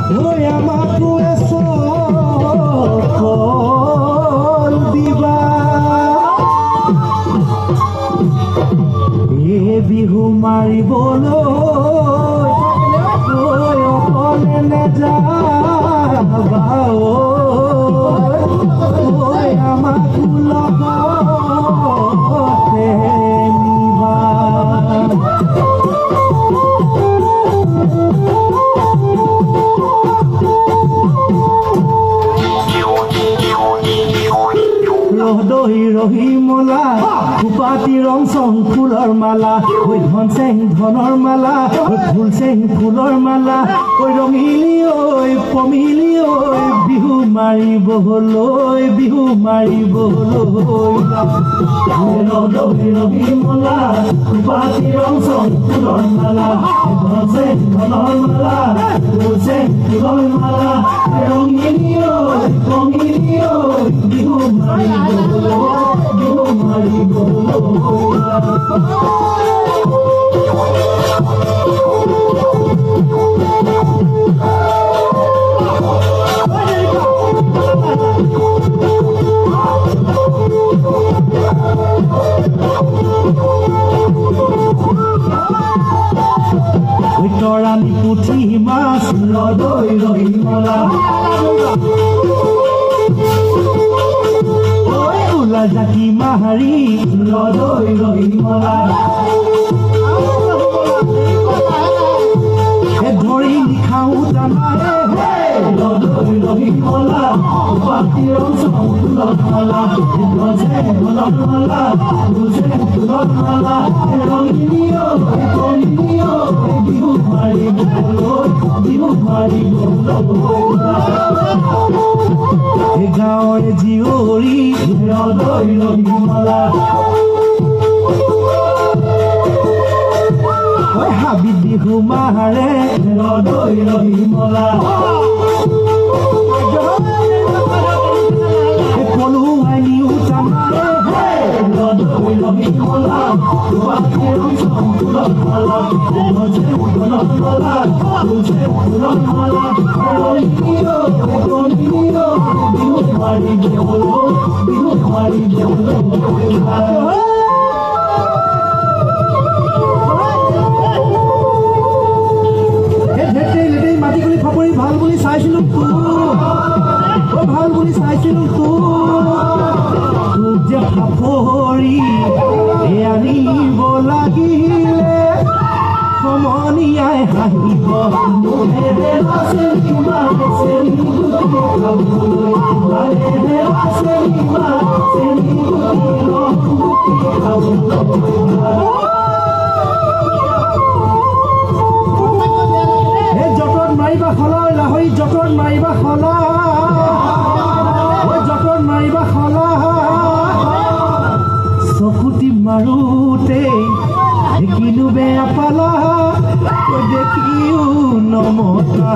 ঐ আমাকো এচকল দিবা এ বিহু মাৰিবলৈ ঐ অকলে নেযাবা ঐ আমাকো লগতে নিবা দহি ৰহি মলা কুপাতি ৰং চং ফুলৰ মালা ঐ ধন চেং ধনৰ মালা ঐ ফুল চেং ফুলৰ মালা ঐ ৰঙিলি ঐ পমিলি ঐ বিহু মাৰিবলৈ বিহু মাৰিবলৈ দহি ৰহি মলা কুপাতি ৰং চং ফুলৰ মালা ধন চেং ধনৰ মালা ফুল চেং ফুলৰ মালা ৰঙিলি ঐ পমিলি ঐ বিহু তৰাণী পুঠি মাছ ৰদৈ ৰহিমলা ওলা জাকি মাহাৰি ৰদৈ ৰহিমলা ধৰি নিখাওঁ টানাৰে ৰদৈ ৰহিমলা পাতিৰ ফুলত মালা গজে ফুলত মালা গুজে ফুলত মালা ৰঙিলিও ৰঙিলিও বিহু মাৰিবলৈ বিহু মাৰিবলৈ গাঁৱৰ জীয়ৰী ৰদৈ ৰহিমলা হাবি বিহু মাহাৰে ৰদৈ ৰহিমলা পলুৱাই নিও টানাৰে ৰদৈ ৰহিমলা ফুলত মালা গজে ফুলত মালা গুজে ফুলত মালা ৰঙিলিও ৰঙিলিও বিহু মাৰিবলৈ বিহু মাৰিবলৈ মাটিগুলি খবৰি ভাল বুলি চাইছিলো ভাল বুলি চাইছিলো তোক যে ফাফৰি আনিব লাগিলে সমনীয়াই হাঁহিব মাৰিবা খলা লাহৰি যতন মাৰিবা খলা যতন মাৰিবা খলা চকুটি মাৰোতে দেখিলো বেয়া পালা দেখিও নমতা